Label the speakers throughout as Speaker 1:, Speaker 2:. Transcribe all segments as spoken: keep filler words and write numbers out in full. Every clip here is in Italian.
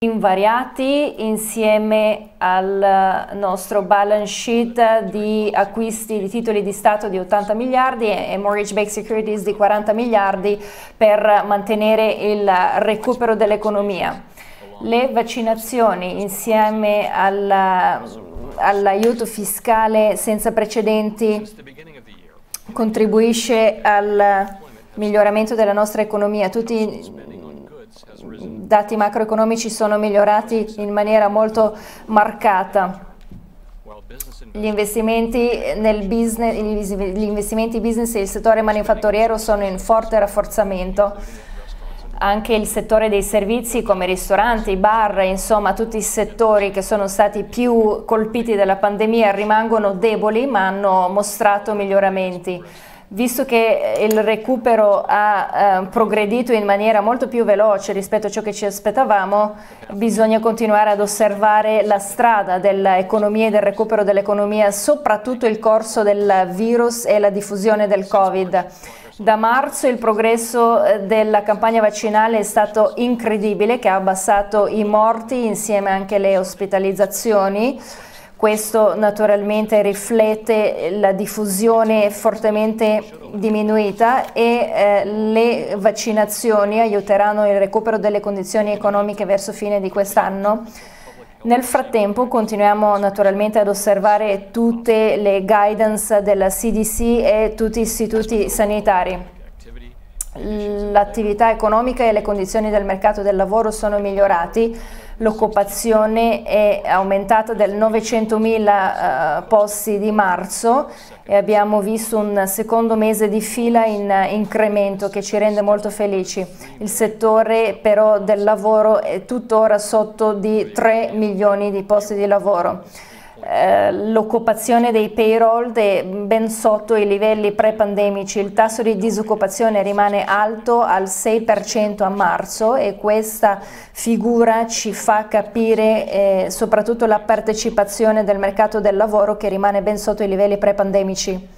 Speaker 1: invariati insieme al nostro balance sheet di acquisti di titoli di Stato di ottanta miliardi e mortgage-backed securities di quaranta miliardi per mantenere il recupero dell'economia. Le vaccinazioni insieme al, all'aiuto fiscale senza precedenti contribuisce al miglioramento della nostra economia. Tutti dati macroeconomici sono migliorati in maniera molto marcata. Gli investimenti nel business, gli investimenti business e il settore manifatturiero sono in forte rafforzamento. Anche il settore dei servizi come ristoranti, bar, insomma tutti i settori che sono stati più colpiti dalla pandemia rimangono deboli ma hanno mostrato miglioramenti. Visto che il recupero ha eh, progredito in maniera molto più veloce rispetto a ciò che ci aspettavamo, bisogna continuare ad osservare la strada dell'economia e del recupero dell'economia, soprattutto il corso del virus e la diffusione del Covid. Da marzo il progresso della campagna vaccinale è stato incredibile, che ha abbassato i morti insieme anche alle ospitalizzazioni. Questo naturalmente riflette la diffusione fortemente diminuita e eh, le vaccinazioni aiuteranno il recupero delle condizioni economiche verso fine di quest'anno. Nel frattempo continuiamo naturalmente ad osservare tutte le guidance della C D C e tutti gli istituti sanitari. L'attività economica e le condizioni del mercato del lavoro sono migliorati. L'occupazione è aumentata del novecentomila uh, posti di marzo e abbiamo visto un secondo mese di fila in uh, incremento che ci rende molto felici. Il settore però del lavoro è tuttora sotto di tre milioni di posti di lavoro. L'occupazione dei payroll è ben sotto i livelli pre-pandemici, il tasso di disoccupazione rimane alto al sei per cento a marzo e questa figura ci fa capire eh, soprattutto la partecipazione del mercato del lavoro che rimane ben sotto i livelli pre-pandemici.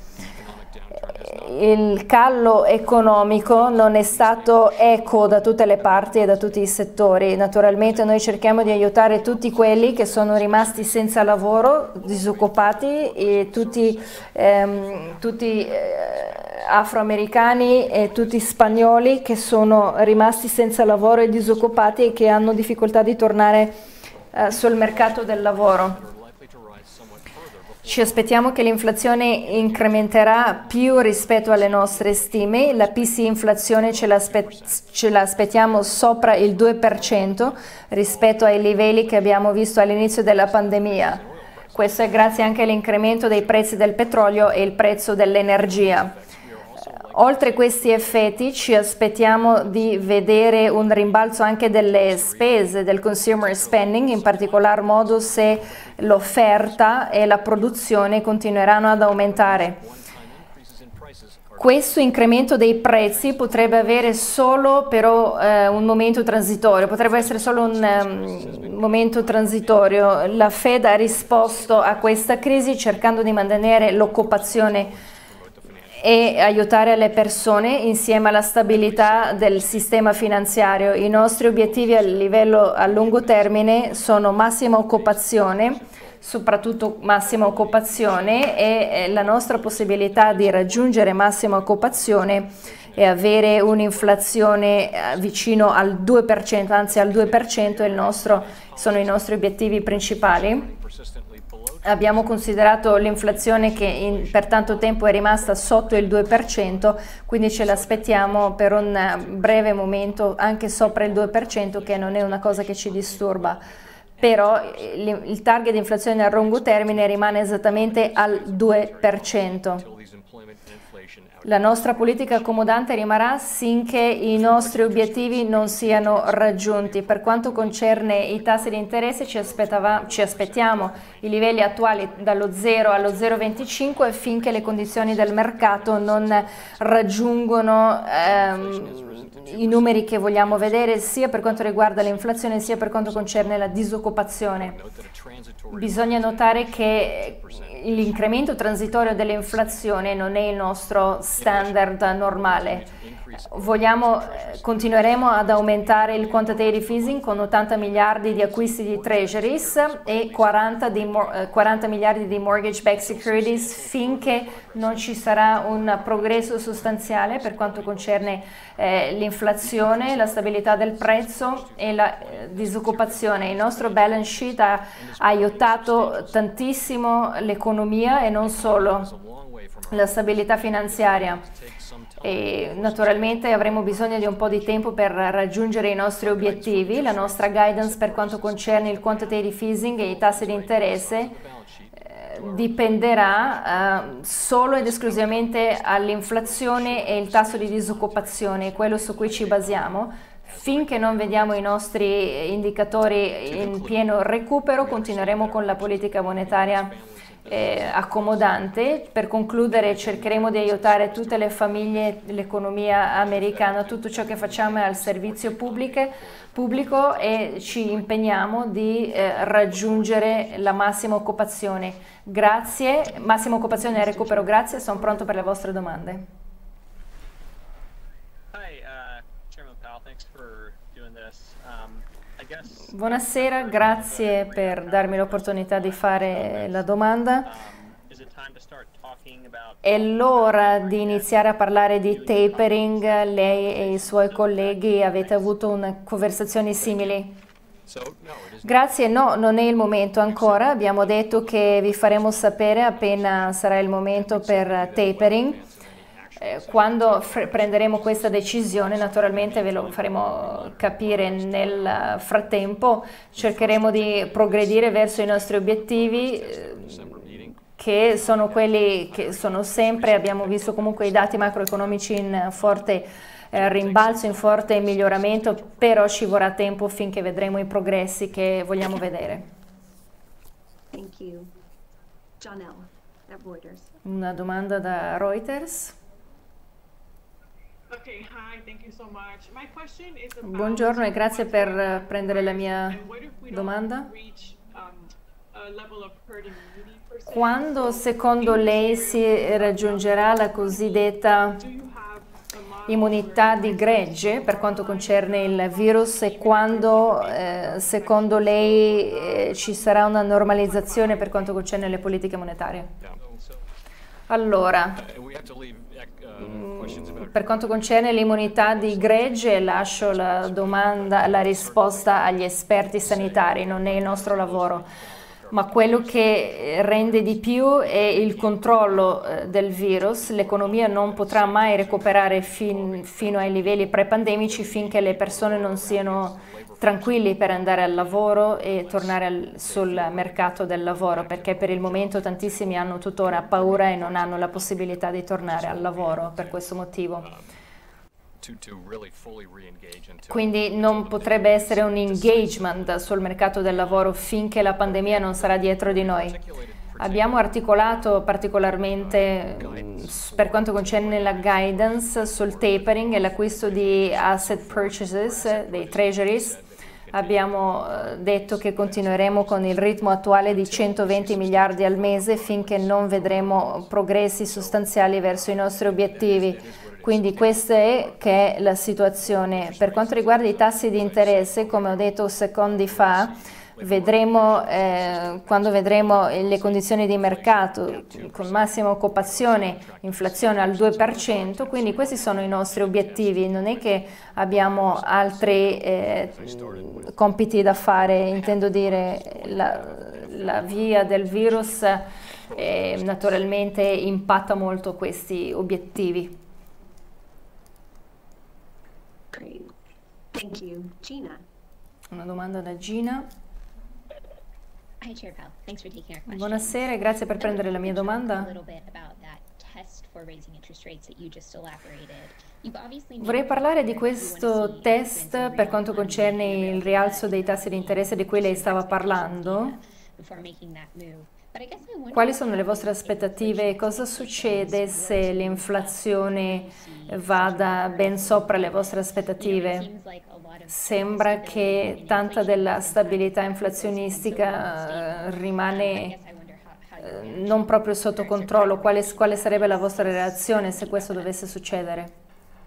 Speaker 1: Il callo economico non è stato equo da tutte le parti e da tutti i settori. Naturalmente noi cerchiamo di aiutare tutti quelli che sono rimasti senza lavoro, disoccupati, e tutti, ehm, tutti eh, afroamericani e tutti spagnoli che sono rimasti senza lavoro e disoccupati e che hanno difficoltà di tornare eh, sul mercato del lavoro. Ci aspettiamo che l'inflazione incrementerà più rispetto alle nostre stime. La P C inflazione ce l'aspettiamo sopra il due per cento rispetto ai livelli che abbiamo visto all'inizio della pandemia. Questo è grazie anche all'incremento dei prezzi del petrolio e il prezzo dell'energia. Oltre questi effetti ci aspettiamo di vedere un rimbalzo anche delle spese del consumer spending, in particolar modo se l'offerta e la produzione continueranno ad aumentare. Questo incremento dei prezzi potrebbe avere solo però eh, un momento transitorio, potrebbe essere solo un um, momento transitorio. La Fed ha risposto a questa crisi cercando di mantenere l'occupazione e aiutare le persone insieme alla stabilità del sistema finanziario. I nostri obiettivi a livello a lungo termine sono massima occupazione, soprattutto massima occupazione, e la nostra possibilità di raggiungere massima occupazione e avere un'inflazione vicino al due per cento, anzi al due per cento, è il nostro, sono i nostri obiettivi principali. Abbiamo considerato l'inflazione che in, per tanto tempo è rimasta sotto il due per cento, quindi ce l'aspettiamo per un breve momento anche sopra il due per cento, che non è una cosa che ci disturba. Però il, il target di inflazione a lungo termine rimane esattamente al due per cento. La nostra politica accomodante rimarrà finché i nostri obiettivi non siano raggiunti. Per quanto concerne i tassi di interesse ci, ci aspettiamo i livelli attuali dallo zero allo zero virgola venticinque finché le condizioni del mercato non raggiungono ehm, i numeri che vogliamo vedere, sia per quanto riguarda l'inflazione sia per quanto concerne la disoccupazione. Bisogna notare che l'incremento transitorio dell'inflazione non è il nostro standard normale. Vogliamo, eh, continueremo ad aumentare il quantitative easing con ottanta miliardi di acquisti di treasuries e quaranta, di, eh, quaranta miliardi di mortgage backed securities finché non ci sarà un progresso sostanziale per quanto concerne eh, l'inflazione, la stabilità del prezzo e la eh, disoccupazione. Il nostro balance sheet ha aiutato tantissimo l'economia e non solo la stabilità finanziaria. E naturalmente avremo bisogno di un po' di tempo per raggiungere i nostri obiettivi. La nostra guidance per quanto concerne il quantitative easing e i tassi di interesse eh, dipenderà eh, solo ed esclusivamente all'inflazione e il tasso di disoccupazione, quello su cui ci basiamo. Finché non vediamo i nostri indicatori in pieno recupero, continueremo con la politica monetaria Eh, accomodante. Per concludere, cercheremo di aiutare tutte le famiglie, l'economia americana, tutto ciò che facciamo è al servizio pubbliche, pubblico e ci impegniamo di eh, raggiungere la massima occupazione. Grazie, massima occupazione e recupero, grazie, sono pronto per le vostre domande.
Speaker 2: Hi, uh, Chairman Powell, thanks for doing this. Um,
Speaker 1: Buonasera, grazie per darmi l'opportunità di fare la domanda. È l'ora di iniziare a parlare di tapering. Lei e i suoi colleghi avete avuto una conversazioni simili? Grazie, no, non è il momento ancora. Abbiamo detto che vi faremo sapere appena sarà il momento per tapering. Quando prenderemo questa decisione, naturalmente ve lo faremo capire. Nel frattempo cercheremo di progredire verso i nostri obiettivi, che sono quelli che sono sempre. Abbiamo visto comunque i dati macroeconomici in forte eh, rimbalzo, in forte miglioramento, però ci vorrà tempo finché vedremo i progressi che vogliamo vedere.
Speaker 3: Thank you. Janelle, at Reuters.
Speaker 1: Una domanda da Reuters.
Speaker 4: Okay, hi, thank you so much. My question is about
Speaker 1: Buongiorno e grazie per
Speaker 4: what's
Speaker 1: prendere la mia
Speaker 4: and what if we don't
Speaker 1: domanda.
Speaker 4: reach, um, a level of herd immunity per se?
Speaker 1: Quando secondo lei si raggiungerà la cosiddetta
Speaker 4: Do you have a model
Speaker 1: immunità di gregge per quanto concerne il virus e quando eh, secondo lei eh, ci sarà una normalizzazione per quanto concerne le politiche monetarie? Allora, per quanto concerne l'immunità di gregge, lascio la domanda, la risposta agli esperti sanitari, non è il nostro lavoro. Ma quello che rende di più è il controllo eh, del virus. L'economia non potrà mai recuperare fin, fino ai livelli pre-pandemici finché le persone non siano tranquilli per andare al lavoro e tornare al, sul mercato del lavoro, perché per il momento tantissimi hanno tuttora paura e non hanno la possibilità di tornare al lavoro per questo motivo. Quindi non potrebbe essere un engagement sul mercato del lavoro finché la pandemia non sarà dietro di noi. Abbiamo articolato particolarmente per quanto concerne la guidance sul tapering e l'acquisto di asset purchases, dei treasuries. Abbiamo detto che continueremo con il ritmo attuale di centoventi miliardi al mese finché non vedremo progressi sostanziali verso i nostri obiettivi. Quindi questa è che è la situazione. Per quanto riguarda i tassi di interesse, come ho detto secondi fa, vedremo eh, quando vedremo le condizioni di mercato con massima occupazione, inflazione al due per cento, quindi questi sono i nostri obiettivi. Non è che abbiamo altri eh, compiti da fare, intendo dire la, la via del virus eh, naturalmente impatta molto questi obiettivi.
Speaker 3: Great. Thank you. Gina.
Speaker 1: Una domanda da Gina.
Speaker 5: Hi, Chair Powell. Thanks for taking our question.
Speaker 1: Buonasera e grazie per prendere la mia
Speaker 5: A
Speaker 1: domanda.
Speaker 5: little bit about that test for raising interest rates that you just elaborated. You've obviously made
Speaker 1: Vorrei
Speaker 5: it
Speaker 1: parlare
Speaker 5: clear
Speaker 1: di
Speaker 5: that you wanna
Speaker 1: questo
Speaker 5: see
Speaker 1: test
Speaker 5: improvements in
Speaker 1: per quanto
Speaker 5: real
Speaker 1: concerne
Speaker 5: economy and
Speaker 1: il
Speaker 5: real
Speaker 1: rialzo dei tassi di interesse di cui lei stava parlando.
Speaker 5: before making that move. But I guess I wonder
Speaker 1: Quali sono le vostre aspettative e cosa succede se l'inflazione vada ben sopra le vostre aspettative? Sembra che tanta della stabilità inflazionistica eh, rimane eh, non proprio sotto controllo. Quale, quale sarebbe la vostra reazione se questo dovesse succedere?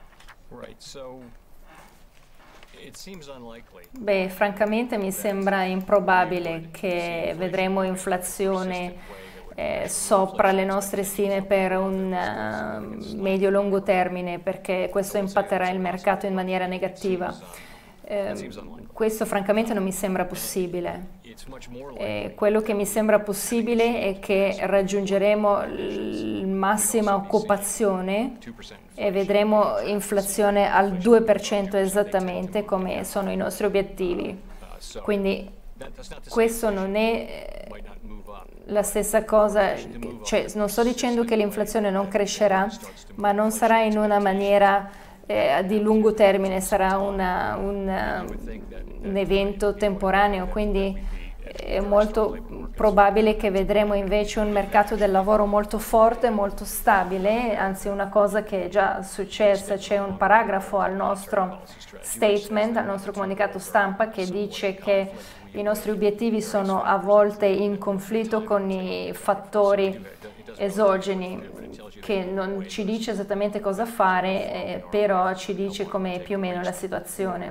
Speaker 6: Right, so it seems unlikely.
Speaker 1: Beh, francamente mi sembra improbabile che vedremo inflazione eh, sopra le nostre stime per un uh, medio-lungo termine, perché questo impatterà il mercato in maniera negativa. Eh, questo francamente non mi sembra possibile. Eh, quello che mi sembra possibile è che raggiungeremo la massima occupazione e vedremo inflazione al due per cento esattamente come sono i nostri obiettivi. Quindi questo non è la stessa cosa, cioè non sto dicendo che l'inflazione non crescerà, ma non sarà in una maniera eh, di lungo termine, sarà una, una, un evento temporaneo, quindi è molto probabile che vedremo invece un mercato del lavoro molto forte, molto stabile, anzi una cosa che è già successa, c'è un paragrafo al nostro statement, al nostro comunicato stampa che dice che i nostri obiettivi sono a volte in conflitto con i fattori esogeni, che non ci dice esattamente cosa fare, eh, però ci dice com'è più o meno la situazione.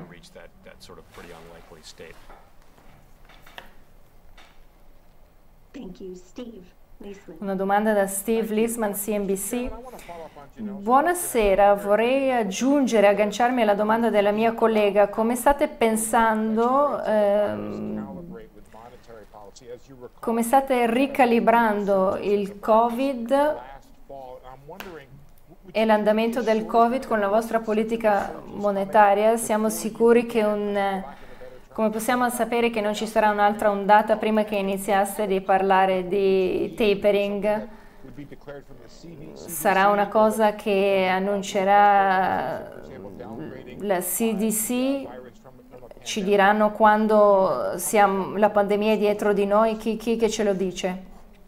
Speaker 3: Thank you, Steve Leisman.
Speaker 1: Una domanda da Steve Leisman, C N B C. Buonasera, vorrei aggiungere, agganciarmi alla domanda della mia collega. Come state pensando, ehm, come state ricalibrando il Covid e l'andamento del Covid con la vostra politica monetaria? Siamo sicuri che un... Come possiamo sapere che non ci sarà un'altra ondata prima che iniziaste di parlare di tapering? Sarà una cosa che annuncerà la C D C? Ci diranno quando siamo, la pandemia è dietro di noi? Chi, chi che ce lo dice?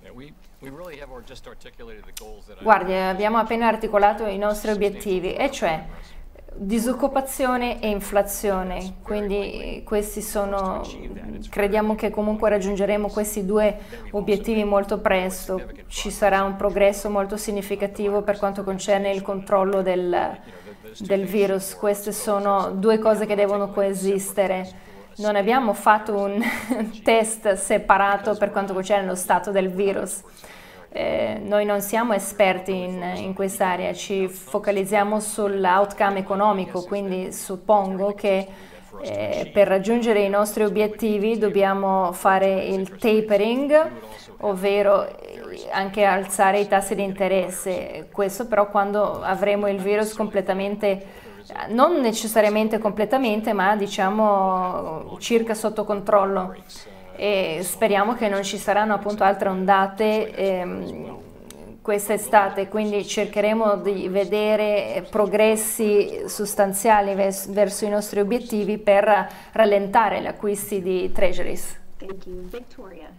Speaker 1: Guardi, abbiamo appena articolato i nostri obiettivi, e cioè disoccupazione e inflazione, quindi questi sono, crediamo che comunque raggiungeremo questi due obiettivi molto presto. Ci sarà un progresso molto significativo per quanto concerne il controllo del, del virus. Queste sono due cose che devono coesistere. Non abbiamo fatto un test separato per quanto concerne lo stato del virus. Eh, noi non siamo esperti in, in quest'area, ci focalizziamo sull'outcome economico, quindi suppongo che eh, per raggiungere i nostri obiettivi dobbiamo fare il tapering, ovvero anche alzare i tassi di interesse. Questo però quando avremo il virus completamente, non necessariamente completamente, ma diciamo circa sotto controllo. E speriamo che non ci saranno appunto altre ondate ehm, quest'estate, quindi cercheremo di vedere progressi sostanziali vers- verso i nostri obiettivi per rallentare gli acquisti di treasuries.
Speaker 3: Thank you, Victoria.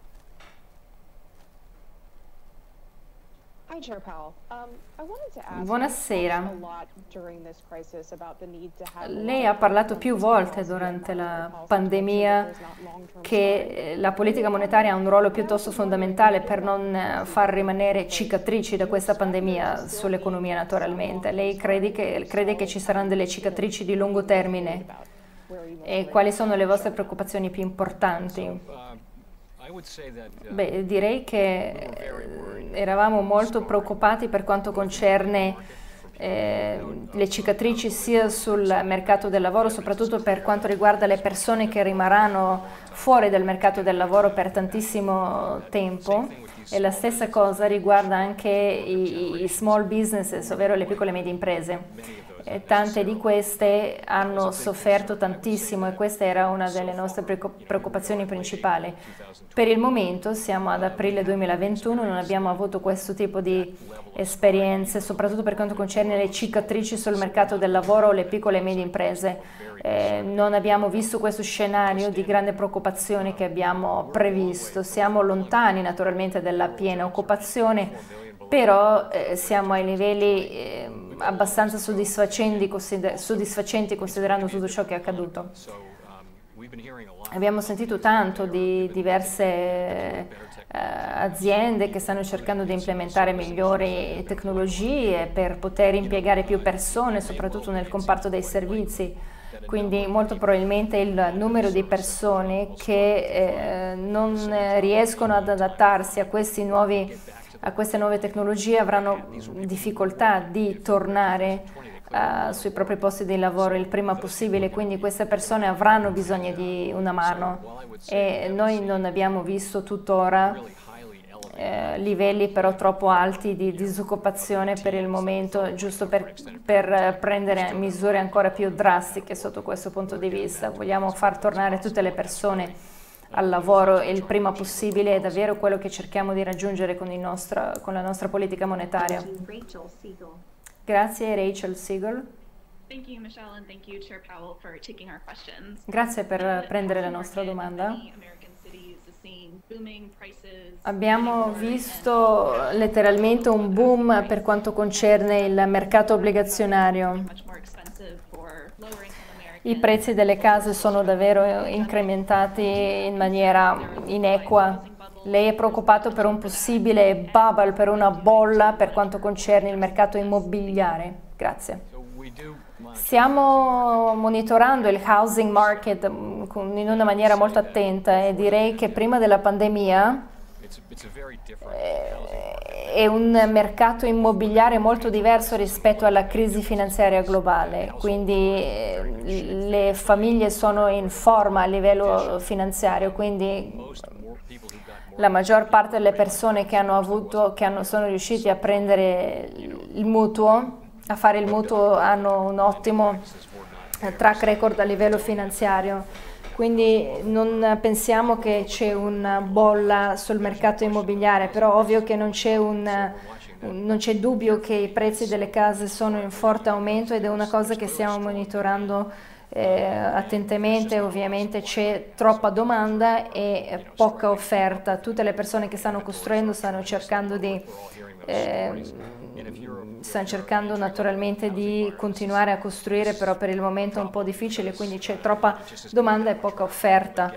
Speaker 7: Hi, Chair Powell. Um, I wanted to ask,
Speaker 1: Buonasera.
Speaker 7: a lot during this crisis about the need to have
Speaker 1: Lei ha parlato più volte durante la pandemia che la politica monetaria ha un ruolo piuttosto fondamentale per non far rimanere cicatrici da questa pandemia sull'economia naturalmente. Lei crede che, crede che ci saranno delle cicatrici di lungo termine? E quali sono le vostre preoccupazioni più importanti? Beh, direi che eh, eravamo molto preoccupati per quanto concerne eh, le cicatrici sia sul mercato del lavoro, soprattutto per quanto riguarda le persone che rimarranno fuori dal mercato del lavoro per tantissimo tempo, e la stessa cosa riguarda anche i, i small businesses, ovvero le piccole e medie imprese. E tante di queste hanno sofferto tantissimo e questa era una delle nostre preoccupazioni principali. Per il momento siamo ad aprile duemilaventuno, non abbiamo avuto questo tipo di esperienze, soprattutto per quanto concerne le cicatrici sul mercato del lavoro o le piccole e medie imprese. Eh, non abbiamo visto questo scenario di grande preoccupazione che abbiamo previsto. Siamo lontani naturalmente dalla piena occupazione, però eh, siamo ai livelli eh, abbastanza soddisfacenti, consider- soddisfacenti considerando tutto ciò che è accaduto. Abbiamo sentito tanto di diverse aziende che stanno cercando di implementare migliori tecnologie per poter impiegare più persone, soprattutto nel comparto dei servizi. Quindi molto probabilmente il numero di persone che eh, non riescono ad adattarsi a, questi nuovi, a queste nuove tecnologie avranno difficoltà di tornare uh, sui propri posti di lavoro il prima possibile, quindi queste persone avranno bisogno di una mano e noi non abbiamo visto tuttora Eh, livelli però troppo alti di disoccupazione per il momento, giusto per, per prendere misure ancora più drastiche sotto questo punto di vista. Vogliamo far tornare tutte le persone al lavoro il prima possibile, è davvero quello che cerchiamo di raggiungere con, il nostro, con la nostra politica monetaria.
Speaker 3: Rachel Siegel.
Speaker 1: Grazie Rachel Siegel.
Speaker 8: Thank you, Michelle, and thank you, Chair Powell, for taking our questions.
Speaker 1: Grazie per prendere la nostra domanda. Abbiamo visto letteralmente un boom per quanto concerne il mercato obbligazionario. I prezzi delle case sono davvero incrementati in maniera inequa. Lei è preoccupato per un possibile bubble, per una bolla per quanto concerne il mercato immobiliare? Grazie. Stiamo monitorando il housing market in una maniera molto attenta e direi che prima della pandemia è un mercato immobiliare molto diverso rispetto alla crisi finanziaria globale, quindi le famiglie sono in forma a livello finanziario, quindi la maggior parte delle persone che hanno avuto, che hanno, sono riusciti a prendere il mutuo, a fare il mutuo, hanno un ottimo track record a livello finanziario. Quindi non pensiamo che c'è una bolla sul mercato immobiliare, però ovvio che non c'è un, non c'è dubbio che i prezzi delle case sono in forte aumento ed è una cosa che stiamo monitorando eh, attentamente. Ovviamente c'è troppa domanda e poca offerta. Tutte le persone che stanno costruendo stanno cercando di eh, stanno cercando naturalmente di continuare a costruire, però per il momento è un po' difficile, quindi c'è troppa domanda e poca offerta.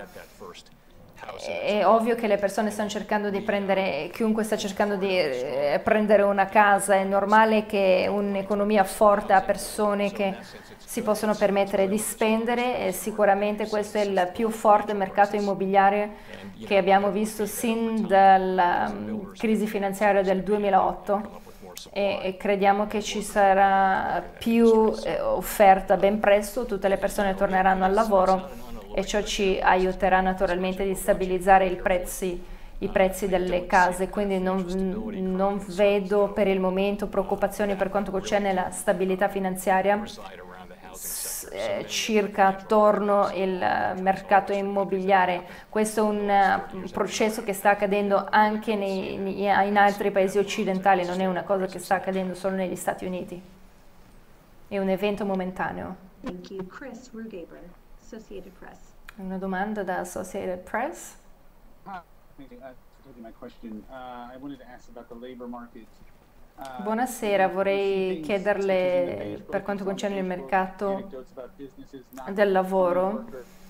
Speaker 1: È ovvio che le persone stanno cercando di prendere, chiunque sta cercando di eh, prendere una casa, è normale che un'economia forte ha persone che si possono permettere di spendere e sicuramente questo è il più forte mercato immobiliare che abbiamo visto sin dalla um, crisi finanziaria del duemilaotto. E, e crediamo che ci sarà più eh, offerta ben presto, tutte le persone torneranno al lavoro e ciò ci aiuterà naturalmente di stabilizzare i prezzi, i prezzi delle case, quindi non, non vedo per il momento preoccupazioni per quanto concerne la stabilità finanziaria eh, circa attorno il mercato immobiliare. Questo è un uh, processo che sta accadendo anche nei, in altri paesi occidentali, non è una cosa che sta accadendo solo negli Stati Uniti, è un evento momentaneo.
Speaker 3: Thank you. Chris Rugaber, Associated Press.
Speaker 1: Una domanda da Associated Press.
Speaker 9: Hi, thank you uh, for taking my question. Uh, I wanted to ask about the labor market.
Speaker 1: Buonasera, vorrei chiederle per quanto concerne il mercato del lavoro.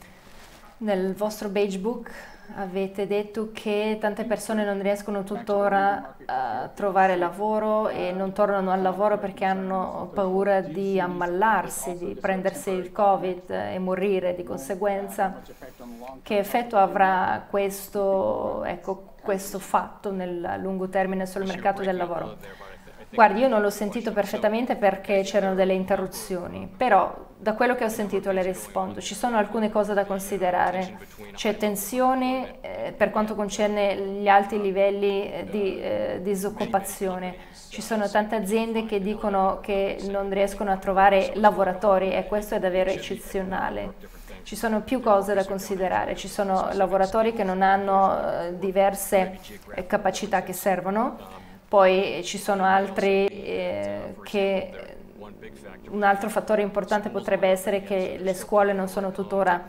Speaker 1: Nel vostro beige book avete detto che tante persone non riescono tuttora a trovare lavoro e non tornano al lavoro perché hanno paura di ammalarsi, di prendersi il Covid e morire di conseguenza. Che effetto avrà questo, ecco, questo fatto nel lungo termine sul mercato del lavoro? Guardi, io non l'ho sentito perfettamente perché c'erano delle interruzioni, però da quello che ho sentito le rispondo. Ci sono alcune cose da considerare. C'è tensione eh, per quanto concerne gli alti livelli di eh, disoccupazione. Ci sono tante aziende che dicono che non riescono a trovare lavoratori e questo è davvero eccezionale. Ci sono più cose da considerare. Ci sono lavoratori che non hanno eh, diverse eh, capacità che servono. Poi ci sono altri eh, che un altro fattore importante potrebbe essere che le scuole non sono tuttora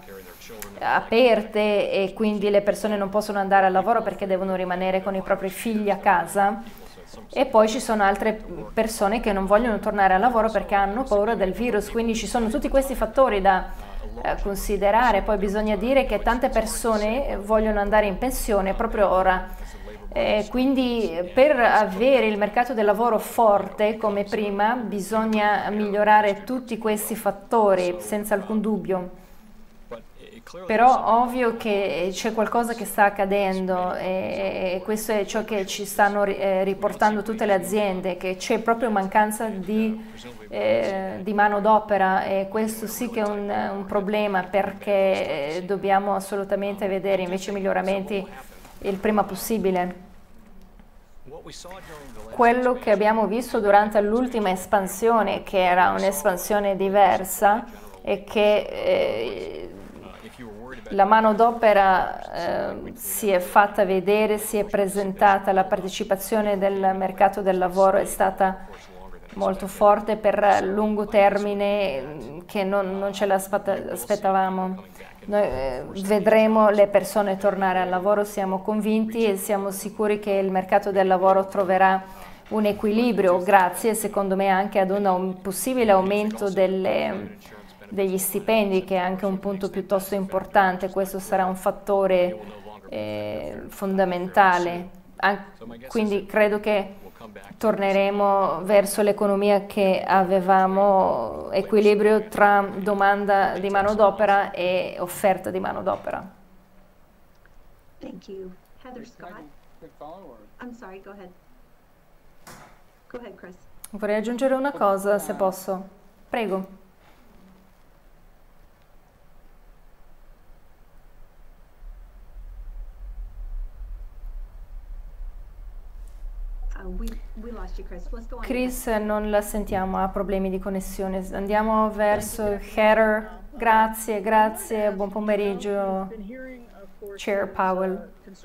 Speaker 1: aperte e quindi le persone non possono andare al lavoro perché devono rimanere con i propri figli a casa. E poi ci sono altre persone che non vogliono tornare al lavoro perché hanno paura del virus, quindi ci sono tutti questi fattori da eh, considerare. Poi bisogna dire che tante persone vogliono andare in pensione proprio ora. Eh, quindi per avere il mercato del lavoro forte come prima bisogna migliorare tutti questi fattori, senza alcun dubbio. Però ovvio che c'è qualcosa che sta accadendo e, e questo è ciò che ci stanno eh, riportando tutte le aziende, che c'è proprio mancanza di, eh, di manodopera, e questo sì che è un, un problema, perché eh, dobbiamo assolutamente vedere invece miglioramenti il prima possibile. Quello che abbiamo visto durante l'ultima espansione, che era un'espansione diversa, è che eh, la manodopera eh, si è fatta vedere, si è presentata, la partecipazione del mercato del lavoro è stata molto forte per lungo termine, che non, non ce l'aspettavamo. Noi eh, vedremo le persone tornare al lavoro, siamo convinti e siamo sicuri che il mercato del lavoro troverà un equilibrio, grazie secondo me anche ad un, un possibile aumento delle, degli stipendi, che è anche un punto piuttosto importante. Questo sarà un fattore eh, fondamentale. An- quindi credo che torneremo verso l'economia che avevamo, equilibrio tra domanda di manodopera e offerta di manodopera.
Speaker 3: Thank you. Heather Scott.
Speaker 9: Quick follow or?
Speaker 3: I'm sorry, go ahead. Go ahead, Chris.
Speaker 1: Vorrei aggiungere una cosa, se posso. Prego.
Speaker 3: Uh, we, we lost you, Chris. Let's go on.
Speaker 1: Chris, non la sentiamo, ha problemi di connessione. Andiamo verso Heather. Grazie, grazie, buon pomeriggio, Chair Powell.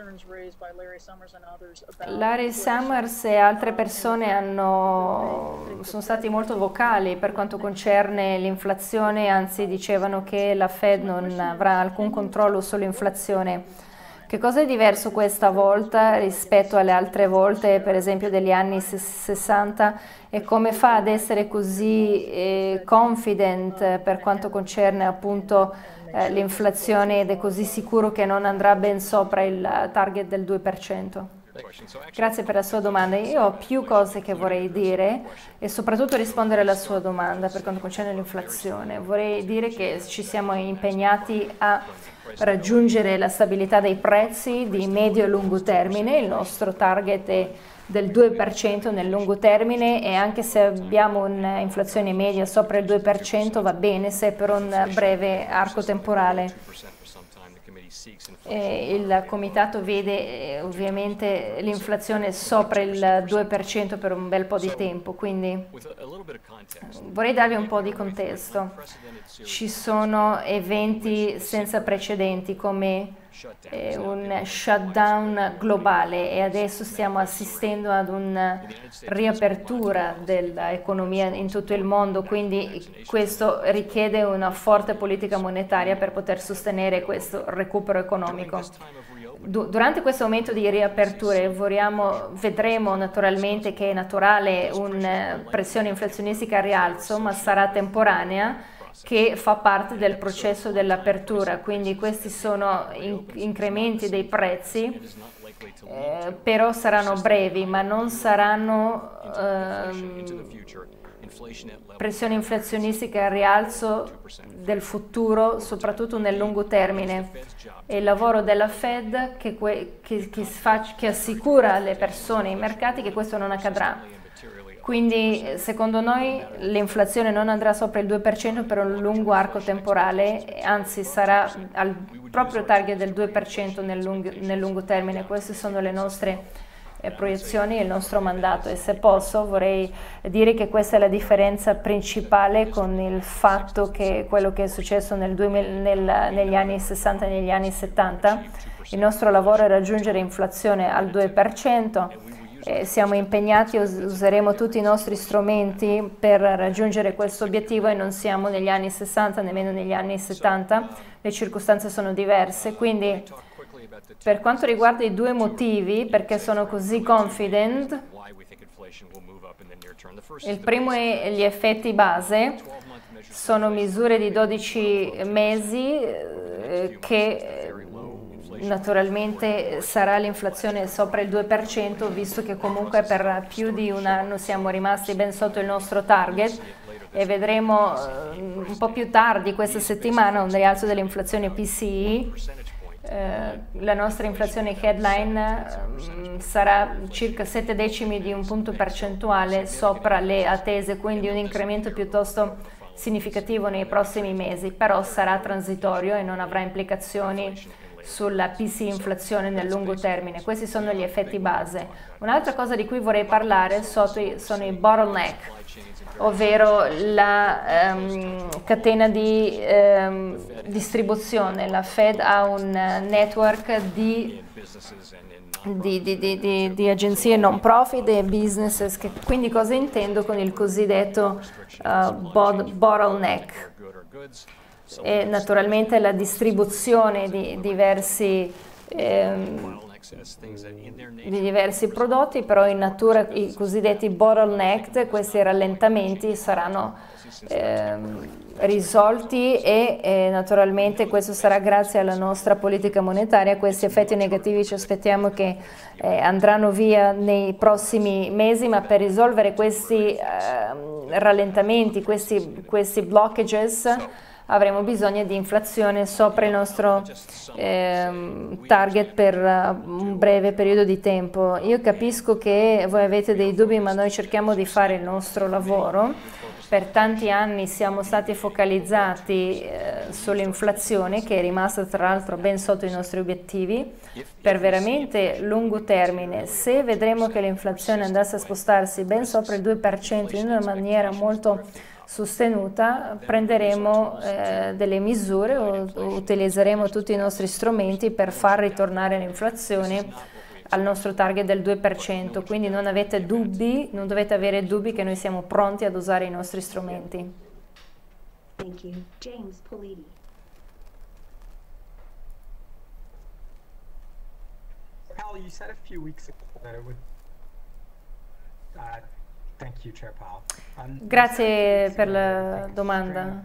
Speaker 1: Larry Summers e altre persone hanno, sono stati molto vocali per quanto concerne l'inflazione, anzi dicevano che la Fed non avrà alcun controllo sull'inflazione. Che cosa è diverso questa volta rispetto alle altre volte, per esempio degli anni sessanta, e come fa ad essere così eh, confident per quanto concerne appunto eh, l'inflazione, ed è così sicuro che non andrà ben sopra il target del due per cento? Grazie per la sua domanda. Io ho più cose che vorrei dire e soprattutto rispondere alla sua domanda per quanto concerne l'inflazione. Vorrei dire che ci siamo impegnati a raggiungere la stabilità dei prezzi di medio e lungo termine. Il nostro target è del due per cento nel lungo termine, e anche se abbiamo un'inflazione media sopra il due per cento va bene se per un breve arco temporale. E il comitato vede eh, ovviamente l'inflazione sopra il due per cento per un bel po' di tempo, quindi vorrei darvi un po' di contesto. Ci sono eventi senza precedenti come eh, un shutdown globale, e adesso stiamo assistendo ad una riapertura dell'economia in tutto il mondo, quindi questo richiede una forte politica monetaria per poter sostenere questo recupero economico. Durante questo momento di riaperture vorremmo, vedremo naturalmente che è naturale una pressione inflazionistica a rialzo, ma sarà temporanea, che fa parte del processo dell'apertura, quindi questi sono in- incrementi dei prezzi, eh, però saranno brevi, ma non saranno ehm, pressioni inflazionistiche a rialzo del futuro, soprattutto nel lungo termine. È il lavoro della Fed che, que- che, che, fa- che assicura alle persone e ai mercati che questo non accadrà. Quindi secondo noi l'inflazione non andrà sopra il due per cento per un lungo arco temporale, anzi sarà al proprio target del due per cento nel, lung- nel lungo termine. Queste sono le nostre eh, proiezioni e il nostro mandato, e se posso vorrei dire che questa è la differenza principale con il fatto che quello che è successo nel duemila, nel, negli anni sessanta e negli anni settanta. Il nostro lavoro è raggiungere inflazione al due per cento. Eh, siamo impegnati, us- useremo tutti i nostri strumenti per raggiungere questo obiettivo, e non siamo negli anni sessanta nemmeno negli anni settanta, le circostanze sono diverse. Quindi per quanto riguarda i due motivi perché sono così confident, il primo è gli effetti base, sono misure di dodici mesi eh, che naturalmente sarà l'inflazione sopra il due per cento, visto che comunque per più di un anno siamo rimasti ben sotto il nostro target, e vedremo eh, un po' più tardi questa settimana un rialzo dell'inflazione P C E. Eh, la nostra inflazione headline eh, sarà circa sette decimi di un punto percentuale sopra le attese, quindi un incremento piuttosto significativo nei prossimi mesi, però sarà transitorio e non avrà implicazioni sulla P C inflazione nel lungo termine. Questi sono gli effetti base. Un'altra cosa di cui vorrei parlare sono i bottleneck, ovvero la um, catena di um, distribuzione. La Fed ha un network di, di, di, di, di, di agenzie non profit e businesses, che, quindi cosa intendo con il cosiddetto uh, bottleneck? E naturalmente la distribuzione di diversi ehm, di diversi prodotti, però in natura i cosiddetti bottleneck, questi rallentamenti saranno ehm, risolti e, e naturalmente questo sarà grazie alla nostra politica monetaria. Questi effetti negativi ci aspettiamo che eh, andranno via nei prossimi mesi, ma per risolvere questi eh, rallentamenti, questi, questi blockages, avremo bisogno di inflazione sopra il nostro eh, target per uh, un breve periodo di tempo. Io capisco che voi avete dei dubbi, ma noi cerchiamo di fare il nostro lavoro. Per tanti anni siamo stati focalizzati eh, sull'inflazione, che è rimasta tra l'altro ben sotto i nostri obiettivi. Per veramente lungo termine, se vedremo che l'inflazione andasse a spostarsi ben sopra il due per cento in una maniera molto sostenuta, prenderemo eh, delle misure o, o utilizzeremo tutti i nostri strumenti per far ritornare l'inflazione al nostro target del due per cento. Quindi non avete dubbi, non dovete avere dubbi che noi siamo pronti ad usare i nostri strumenti.
Speaker 3: Thank you. James Politi.
Speaker 10: Powell, you said a few weeks ago that it would uh, Thank you, Chair Powell. Um,
Speaker 1: Grazie per la domanda.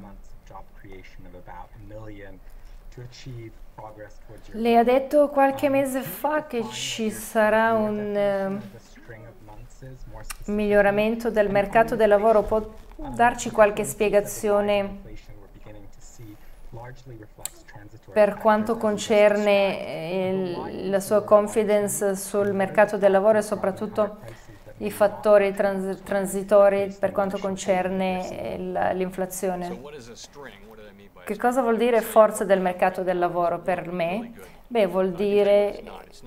Speaker 1: Lei ha detto qualche mese fa che ci sarà un eh, miglioramento del mercato del lavoro. Può darci qualche spiegazione per quanto concerne il, la sua confidence sul mercato del lavoro e soprattutto i fattori trans transitori per quanto concerne l'inflazione? Che cosa vuol dire forza del mercato del lavoro per me? Beh, vuol dire,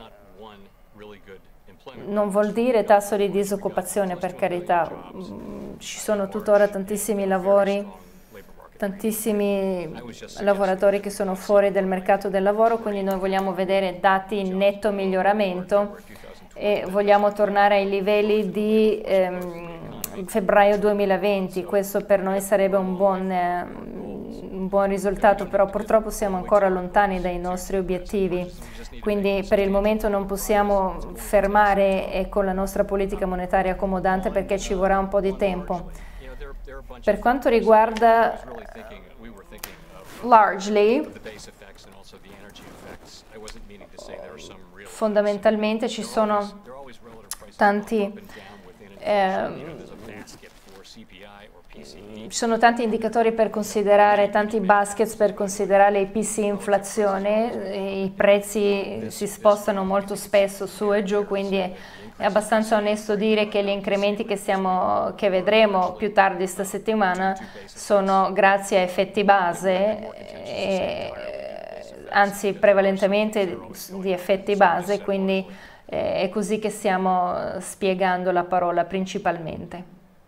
Speaker 1: non vuol dire tasso di disoccupazione, per carità. Ci sono tuttora tantissimi lavori, tantissimi lavoratori che sono fuori del mercato del lavoro, quindi noi vogliamo vedere dati in netto miglioramento e vogliamo tornare ai livelli di ehm, febbraio duemilaventi. Questo per noi sarebbe un buon, eh, un buon risultato, però purtroppo siamo ancora lontani dai nostri obiettivi, quindi per il momento non possiamo fermare eh, con la nostra politica monetaria accomodante, perché ci vorrà un po' di tempo. Per quanto riguarda largely, fondamentalmente ci sono tanti, eh, ci sono tanti indicatori per considerare, tanti baskets per considerare i P C inflazione. I prezzi si spostano molto spesso su e giù, quindi è, è abbastanza onesto dire che gli incrementi che, stiamo, che vedremo più tardi sta settimana sono grazie a effetti base, e, anzi prevalentemente di effetti base, quindi eh, è così che stiamo spiegando la parola principalmente.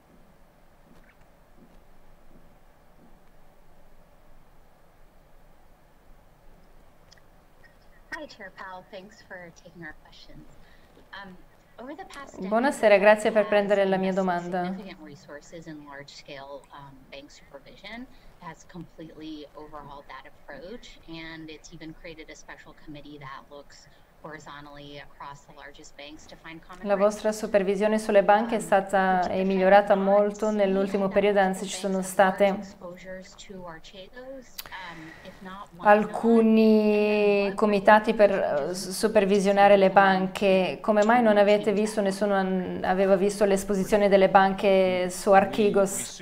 Speaker 5: Hi, Chair Powell. Thanks for taking our questions. Um, over the past
Speaker 1: Buonasera, grazie per prendere la mia domanda.
Speaker 5: Significant resources in large-scale um, bank supervision has completely overhauled that approach, and it's even created a special committee that looks horizontally across the largest banks to find common.
Speaker 1: La vostra supervisione sulle banche è stata è migliorata molto nell'ultimo periodo, anzi ci sono state alcuni comitati per supervisionare le banche. Come mai non avete visto, nessuno aveva visto l'esposizione delle banche su Archegos?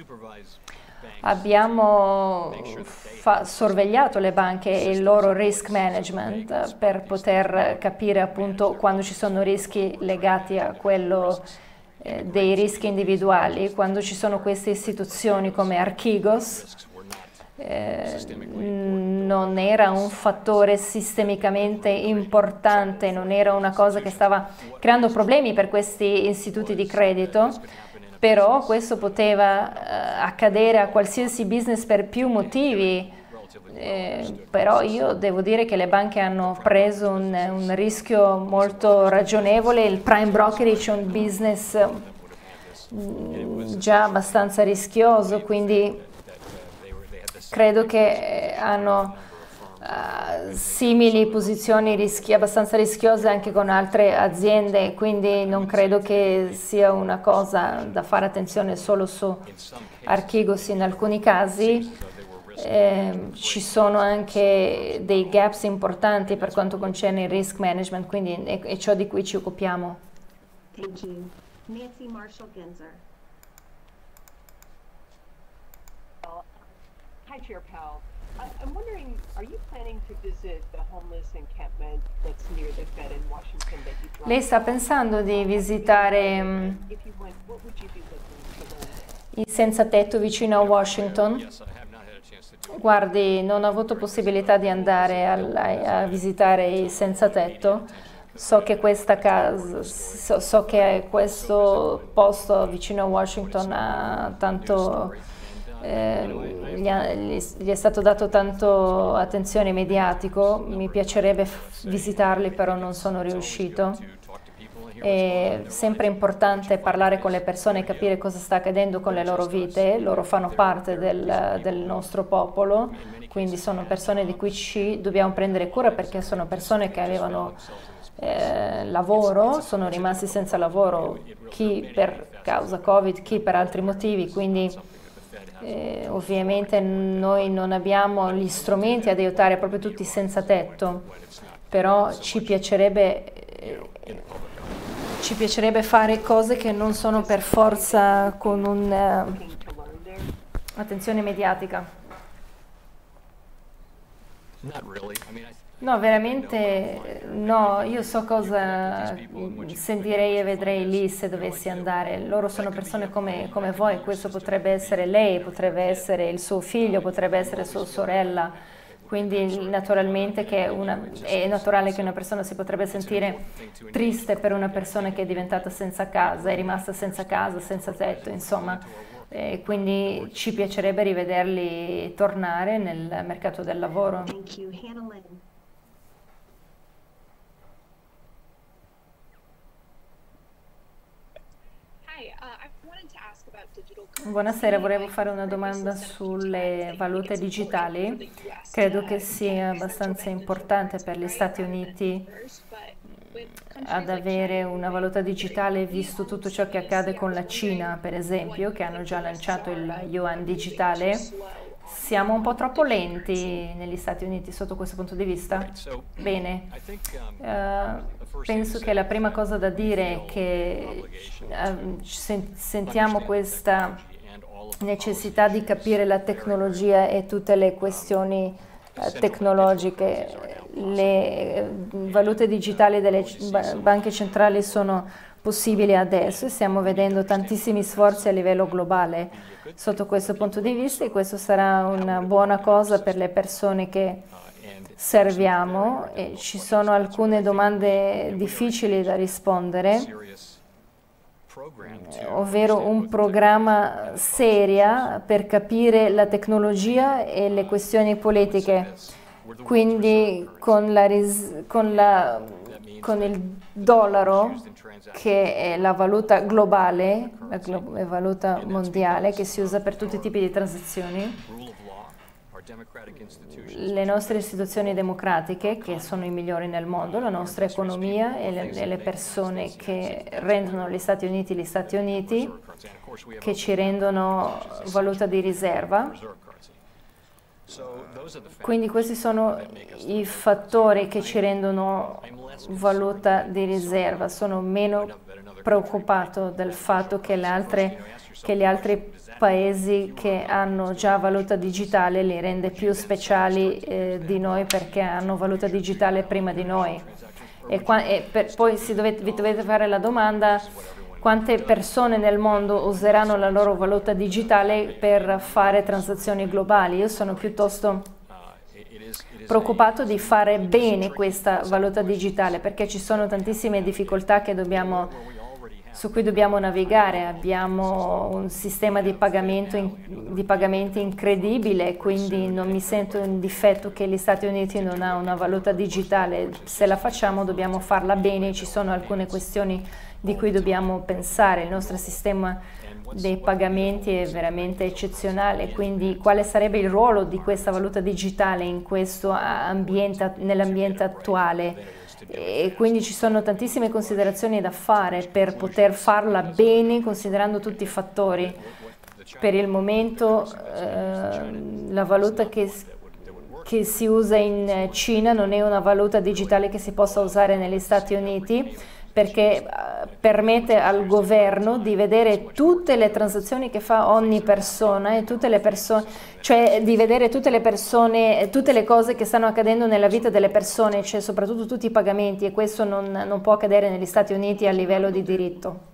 Speaker 1: Abbiamo fa- sorvegliato le banche e il loro risk management per poter capire appunto quando ci sono rischi legati a quello eh, dei rischi individuali, quando ci sono queste istituzioni come Archegos. Eh, non era un fattore sistemicamente importante, non era una cosa che stava creando problemi per questi istituti di credito. Però questo poteva uh, accadere a qualsiasi business per più motivi, eh, però io devo dire che le banche hanno preso un, un rischio molto ragionevole. Il prime brokerage è un business mh, già abbastanza rischioso, quindi credo che hanno Uh, simili posizioni rischi, abbastanza rischiose anche con altre aziende, quindi non credo che sia una cosa da fare attenzione solo su Archegos. In alcuni casi eh, ci sono anche dei gaps importanti per quanto concerne il risk management, quindi è, è ciò di cui ci occupiamo.
Speaker 3: Thank you. Nancy Marshall-Genzer.
Speaker 11: Hi, Chair Powell. I'm wondering, are you planning to visit the homeless encampment that's near the Fed in Washington that you dropped?
Speaker 1: Lei sta pensando di visitare um,
Speaker 11: If you went, what would you be looking to learn?
Speaker 1: i senza tetto vicino a Washington? Guardi, non ho avuto possibilità di andare al, a, a visitare i senza tetto. So che questa casa, so, so che questo posto vicino a Washington ha tanto Eh, gli, ha, gli, gli è stato dato tanto attenzione mediatico. Mi piacerebbe visitarli, però non sono riuscito. È sempre importante parlare con le persone e capire cosa sta accadendo con le loro vite. Loro fanno parte del, del nostro popolo, quindi sono persone di cui ci dobbiamo prendere cura, perché sono persone che avevano eh, lavoro, sono rimasti senza lavoro, chi per causa Covid, chi per altri motivi, quindi Eh, ovviamente noi non abbiamo gli strumenti ad aiutare proprio tutti senza tetto, però ci piacerebbe, eh, ci piacerebbe fare cose che non sono per forza con un'attenzione mediatica. No, veramente no, io so cosa sentirei e vedrei lì se dovessi andare. Loro sono persone come, come voi, questo potrebbe essere lei, potrebbe essere il suo figlio, potrebbe essere sua sorella, quindi naturalmente che una, è naturale che una persona si potrebbe sentire triste per una persona che è diventata senza casa, è rimasta senza casa, senza tetto, insomma. E quindi ci piacerebbe rivederli tornare nel mercato del lavoro.
Speaker 3: Thank you. Hannah Lynn.
Speaker 1: Buonasera, volevo fare una domanda sulle valute digitali. Credo che sia abbastanza importante per gli Stati Uniti ad avere una valuta digitale, visto tutto ciò che accade con la Cina, per esempio, che hanno già lanciato il yuan digitale. Siamo un po' troppo lenti negli Stati Uniti sotto questo punto di vista? Bene, uh, penso che la prima cosa da dire è che uh, sen- sentiamo questa necessità di capire la tecnologia e tutte le questioni uh, tecnologiche. Le valute digitali delle banche centrali sono possibili adesso e stiamo vedendo tantissimi sforzi a livello globale sotto questo punto di vista, e questo sarà una buona cosa per le persone che serviamo. E ci sono alcune domande difficili da rispondere, ovvero un programma seria per capire la tecnologia e le questioni politiche. Quindi con, la ris- con, la, con il dollaro, che è la valuta globale, la glo- valuta mondiale che si usa per tutti i tipi di transazioni, le nostre istituzioni democratiche, che sono i migliori nel mondo, la nostra economia e le, e le persone che rendono gli Stati Uniti gli Stati Uniti, che ci rendono valuta di riserva. Quindi questi sono i fattori che ci rendono valuta di riserva. Sono meno preoccupato del fatto che, le altre, che gli altri paesi che hanno già valuta digitale li rende più speciali eh, di noi, perché hanno valuta digitale prima di noi. E, qua, e per, poi si dovete, vi dovete fare la domanda: quante persone nel mondo useranno la loro valuta digitale per fare transazioni globali? Io sono piuttosto preoccupato di fare bene questa valuta digitale, perché ci sono tantissime difficoltà che dobbiamo, su cui dobbiamo navigare. Abbiamo un sistema di, pagamento in, di pagamenti incredibile, quindi non mi sento in difetto che gli Stati Uniti non ha una valuta digitale. Se la facciamo dobbiamo farla bene, ci sono alcune questioni di cui dobbiamo pensare. Il nostro sistema dei pagamenti è veramente eccezionale, quindi quale sarebbe il ruolo di questa valuta digitale in questo ambiente, nell'ambiente attuale? E quindi ci sono tantissime considerazioni da fare per poter farla bene, considerando tutti i fattori. Per il momento eh, la valuta che, che si usa in Cina non è una valuta digitale che si possa usare negli Stati Uniti, perché permette al governo di vedere tutte le transazioni che fa ogni persona e tutte le persone, cioè di vedere tutte le persone, tutte le cose che stanno accadendo nella vita delle persone, cioè soprattutto tutti i pagamenti, e questo non, non può accadere negli Stati Uniti a livello di diritto.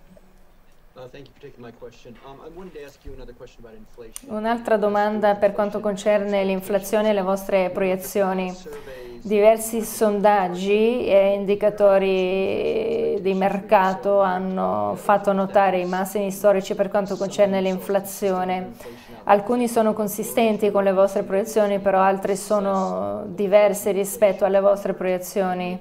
Speaker 1: Un'altra domanda per quanto concerne l'inflazione e le vostre proiezioni. Diversi sondaggi e indicatori di mercato hanno fatto notare i massimi storici per quanto concerne l'inflazione. Alcuni sono consistenti con le vostre proiezioni, però altri sono diversi rispetto alle vostre proiezioni.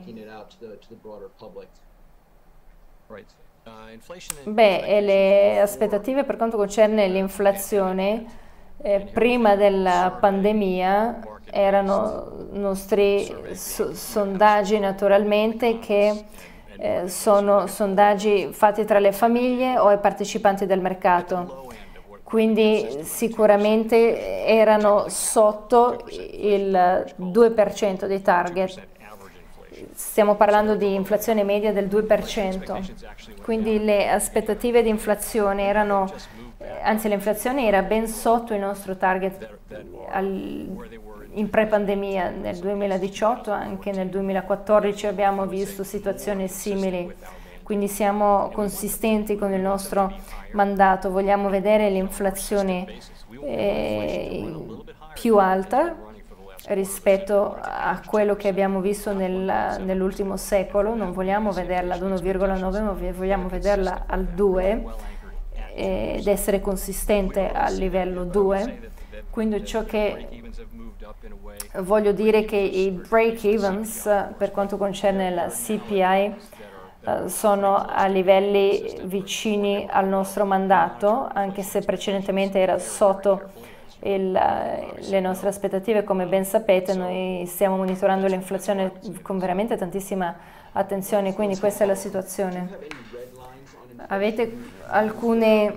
Speaker 1: Beh, e le aspettative per quanto concerne l'inflazione eh, prima della pandemia erano nostri so sondaggi naturalmente, che eh, sono sondaggi fatti tra le famiglie o i partecipanti del mercato. Quindi sicuramente erano sotto il due per cento dei target. Stiamo parlando di inflazione media del due per cento, quindi le aspettative di inflazione erano, anzi l'inflazione era ben sotto il nostro target al, in pre-pandemia. Nel duemiladiciotto, anche nel duemilaquattordici abbiamo visto situazioni simili, quindi siamo consistenti con il nostro mandato. Vogliamo vedere l'inflazione eh, più alta rispetto a quello che abbiamo visto nel, nell'ultimo secolo. Non vogliamo vederla ad uno virgola nove, ma vogliamo vederla al due ed essere consistente al livello due. Quindi ciò che voglio dire è che i break-evens per quanto concerne la C P I eh, sono a livelli vicini al nostro mandato, anche se precedentemente era sotto Il, le nostre aspettative. Come ben sapete, noi stiamo monitorando l'inflazione con veramente tantissima attenzione, quindi questa è la situazione. Avete alcune,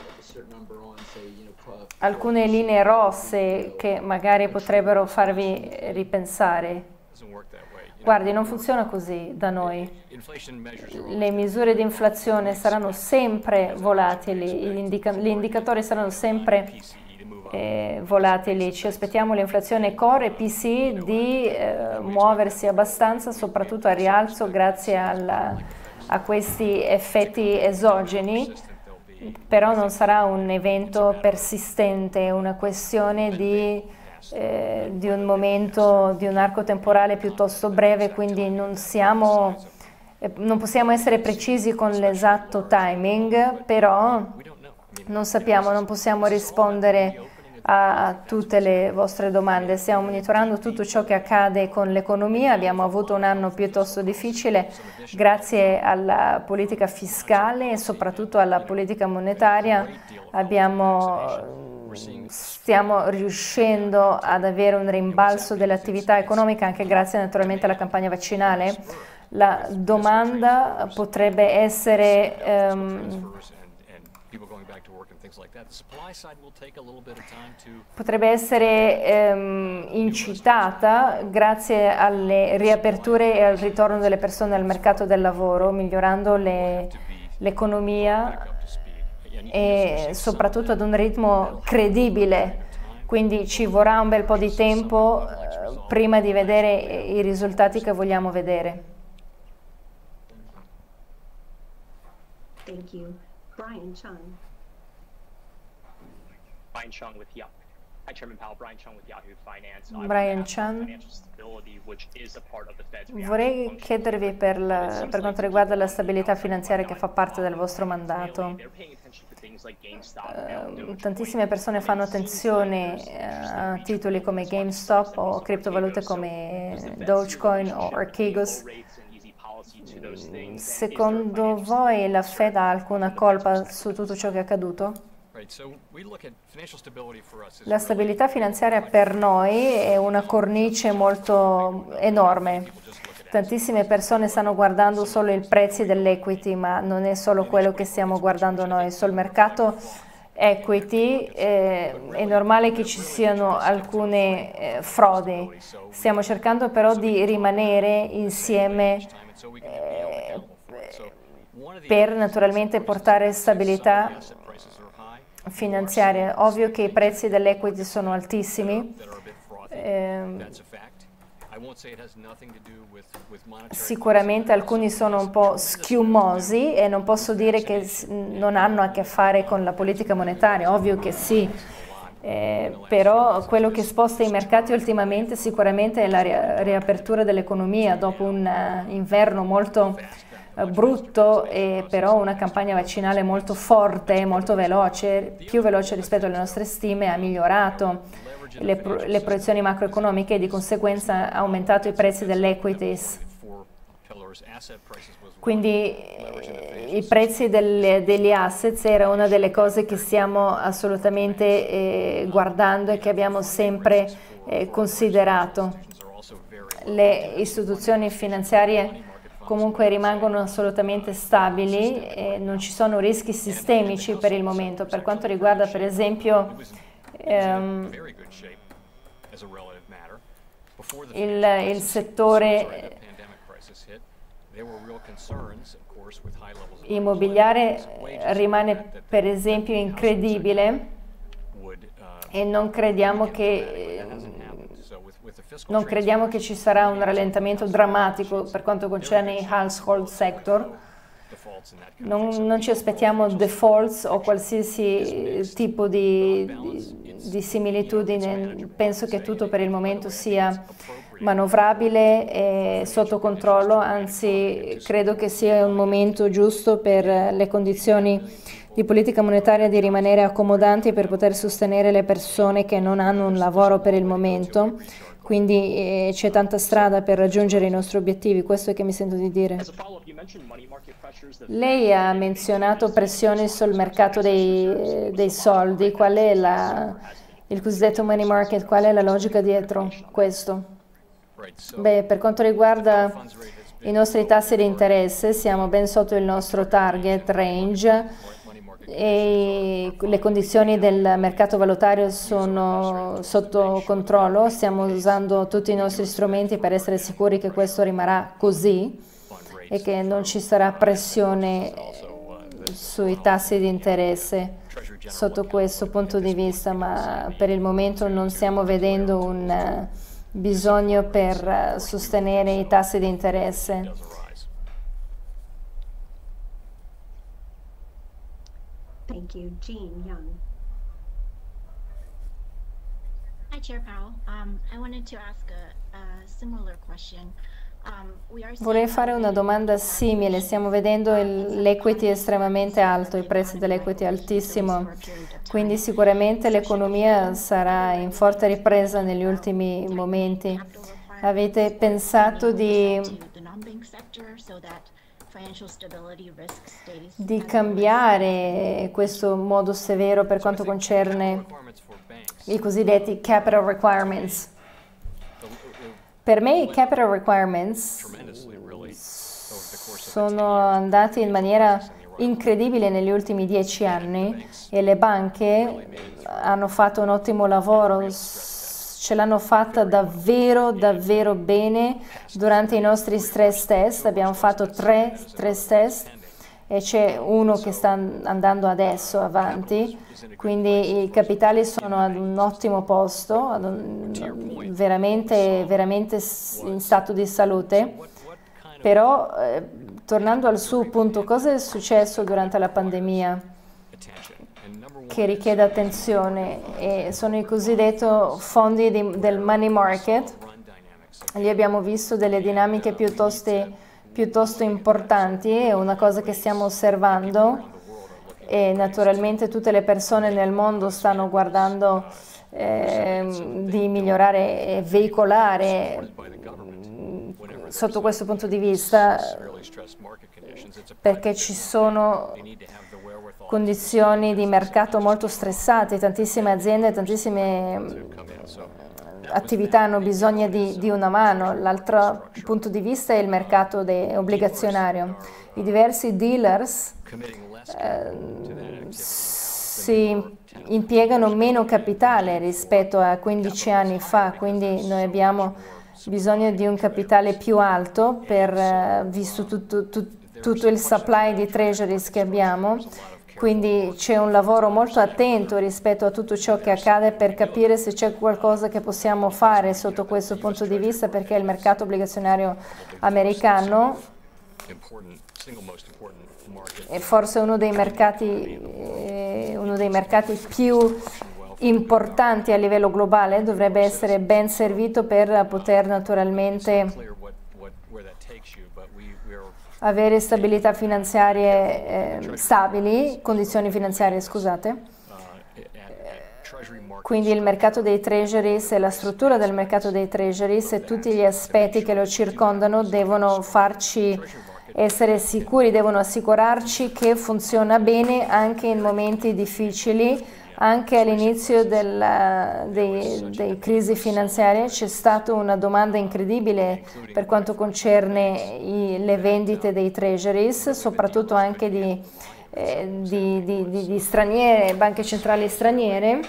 Speaker 1: alcune linee rosse che magari potrebbero farvi ripensare? Guardi, non funziona così da noi. Le misure di inflazione saranno sempre volatili, gli, indica gli indicatori saranno sempre Eh, volatili. Ci aspettiamo l'inflazione core e P C I di eh, muoversi abbastanza, soprattutto a rialzo grazie alla, a questi effetti esogeni, però non sarà un evento persistente, è una questione di, eh, di un momento, di un arco temporale piuttosto breve, quindi non siamo, eh, non possiamo essere precisi con l'esatto timing, però non sappiamo, non possiamo rispondere a tutte le vostre domande. Stiamo monitorando tutto ciò che accade con l'economia. Abbiamo avuto un anno piuttosto difficile grazie alla politica fiscale e soprattutto alla politica monetaria. Abbiamo stiamo riuscendo ad avere un rimbalzo dell'attività economica anche grazie naturalmente alla campagna vaccinale. La domanda potrebbe essere um, potrebbe essere um, incitata grazie alle riaperture e al ritorno delle persone al mercato del lavoro, migliorando l'economia e soprattutto ad un ritmo credibile. Quindi ci vorrà un bel po' di tempo uh, prima di vedere i risultati che vogliamo vedere.
Speaker 3: Thank you. Brian Chung.
Speaker 2: Brian Chung with Yahoo. Hi, Chairman Powell. Brian Chung with Yahoo Finance.
Speaker 1: Brian Chung. Vorrei chiedervi per, la, per quanto riguarda la stabilità finanziaria che fa parte del vostro mandato. Uh, tantissime persone fanno attenzione a titoli come GameStop o criptovalute come Dogecoin o Archegos. Secondo voi la Fed ha alcuna colpa su tutto ciò che è accaduto? La stabilità finanziaria per noi è una cornice molto enorme. Tantissime persone stanno guardando solo i prezzi dell'equity, ma non è solo quello che stiamo guardando noi. Sul mercato equity eh, è normale che ci siano alcune eh, frodi. Stiamo cercando però di rimanere insieme eh, per naturalmente portare stabilità finanziaria. Ovvio che i prezzi dell'equity sono altissimi. Eh, Sicuramente alcuni sono un po' schiumosi e non posso dire che non hanno a che fare con la politica monetaria, ovvio che sì, eh, però quello che sposta i mercati ultimamente sicuramente è la ri- riapertura dell'economia dopo un uh, inverno molto uh, brutto e però una campagna vaccinale molto forte, molto veloce, più veloce rispetto alle nostre stime, ha migliorato Le, pro le proiezioni macroeconomiche e di conseguenza ha aumentato i prezzi dell'equities. Quindi eh, i prezzi del, degli assets era una delle cose che stiamo assolutamente eh, guardando e che abbiamo sempre eh, considerato. Le istituzioni finanziarie comunque rimangono assolutamente stabili e non ci sono rischi sistemici per il momento. Per quanto riguarda per esempio Um, il, il settore immobiliare rimane per esempio incredibile e non crediamo che non crediamo che ci sarà un rallentamento drammatico per quanto concerne il household sector. Non, non ci aspettiamo defaults o qualsiasi tipo di, di, di similitudine. Penso che tutto per il momento sia manovrabile e sotto controllo, anzi credo che sia un momento giusto per le condizioni di politica monetaria di rimanere accomodanti per poter sostenere le persone che non hanno un lavoro per il momento. Quindi eh, c'è tanta strada per raggiungere i nostri obiettivi, questo è che mi sento di dire. Lei ha menzionato pressioni sul mercato dei, dei soldi, qual è la, il cosiddetto money market, qual è la logica dietro questo? Beh, per quanto riguarda i nostri tassi di interesse, siamo ben sotto il nostro target range e le condizioni del mercato valutario sono sotto controllo. Stiamo usando tutti i nostri strumenti per essere sicuri che questo rimarrà così e che non ci sarà pressione sui tassi di interesse sotto questo punto di vista, ma per il momento non stiamo vedendo un bisogno per sostenere i tassi di interesse.
Speaker 3: Thank you. Jean Young.
Speaker 12: Hi, Chair Powell. Um, I wanted to ask a, a similar question. Um, we are
Speaker 1: Vorrei fare una domanda simile. Stiamo vedendo l'equity estremamente alto, i prezzi dell'equity altissimo, quindi sicuramente l'economia sarà in forte ripresa negli ultimi momenti. Avete pensato di di cambiare questo modo severo per quanto concerne i cosiddetti capital requirements. Per me i capital requirements sono andati in maniera incredibile negli ultimi dieci anni e le banche hanno fatto un ottimo lavoro, ce l'hanno fatta davvero davvero bene durante i nostri stress test. Abbiamo fatto tre stress test e c'è uno che sta andando adesso avanti, quindi i capitali sono ad un ottimo posto, ad un, veramente, veramente in stato di salute. Però eh, tornando al suo punto, cosa è successo durante la pandemia che richiede attenzione? E sono i cosiddetti fondi di, del money market. Lì abbiamo visto delle dinamiche piuttosto piuttosto importanti, è una cosa che stiamo osservando e naturalmente tutte le persone nel mondo stanno guardando eh, di migliorare e veicolare sotto questo punto di vista, perché ci sono condizioni di mercato molto stressate, tantissime aziende, tantissime attività hanno bisogno di, di una mano. L'altro punto di vista è il mercato obbligazionario. I diversi dealers eh, si impiegano meno capitale rispetto a quindici anni fa, quindi noi abbiamo bisogno di un capitale più alto per, eh, visto tutto, tutto, tutto il supply di treasuries che abbiamo. Quindi c'è un lavoro molto attento rispetto a tutto ciò che accade per capire se c'è qualcosa che possiamo fare sotto questo punto di vista, perché il mercato obbligazionario americano è forse uno dei mercati, eh, uno dei mercati più importanti a livello globale, dovrebbe essere ben servito per poter naturalmente avere stabilità finanziarie eh, stabili, condizioni finanziarie, scusate. Quindi il mercato dei treasuries e la struttura del mercato dei treasuries e tutti gli aspetti che lo circondano devono farci essere sicuri, devono assicurarci che funziona bene anche in momenti difficili. Anche all'inizio dei, dei crisi finanziarie c'è stata una domanda incredibile per quanto concerne i, le vendite dei treasuries, soprattutto anche di, eh, di, di, di, di straniere, banche centrali straniere.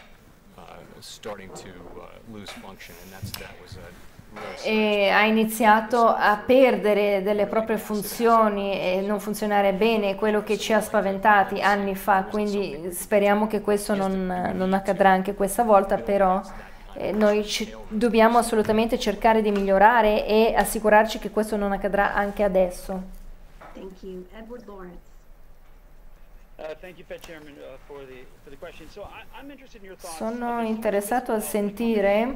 Speaker 1: E ha iniziato a perdere delle proprie funzioni e non funzionare bene, quello che ci ha spaventati anni fa, quindi speriamo che questo non, non accadrà anche questa volta, però eh, noi ci, dobbiamo assolutamente cercare di migliorare e assicurarci che questo non accadrà anche adesso.
Speaker 3: Thank you. Edward Lawrence.
Speaker 1: Sono interessato a sentire